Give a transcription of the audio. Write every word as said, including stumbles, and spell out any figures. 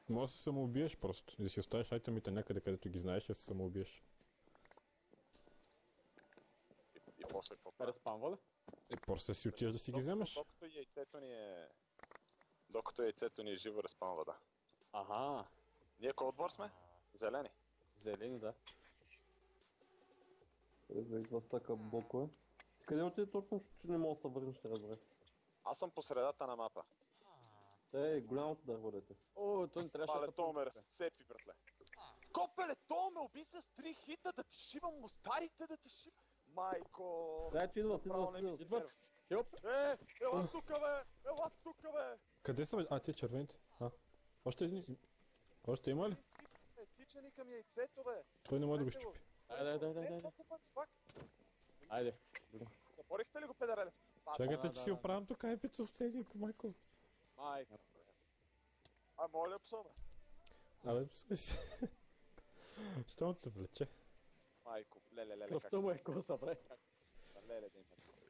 Може да се самоубиеш просто. И да си оставиш айтемите някъде, където ги знаеш, да се самоубиеш. И, и после какво правя? Респанва ли? И просто да си отидеш да си ги вземеш. Докато яйцето ни е... Докато яйцето ни е живо, респанва, да. Ага. Ние кой отбор сме? Зелени. Зелени, да. За два стака блокове. Къде отиде точно, че не мога да се върнеш, ще разбере. Аз съм по средата на мапа. Ей, голямото дърво дете. О, то не трябваше да Мале, се то ме помните. разцепи, братле. Копеле, то ме уби с три хита, да ти шивам мустарите, да ти шивам. Майко... Дай, че идват, Право идват, не ми се идват. нерви. Хелп! Е, ела тука, бе! Ела тука, бе! Къде са, бе? А, тия червените. А. Още един. Още има ли? Е, тича ни към яйцето, бе! Той не може да го щупи. Дай, дай, дай, дай, Не, дай. това се пък, пак. Айде. Запорихте ли го, педереле? Чакайте, да, че си да, оправям тук айпито в тегинко, майко. Майко. А, моля, псове. Абе, пускай си. Що те влече? Майко, леле, леле, как... Кръвта му е коса, бре. Леле, да има.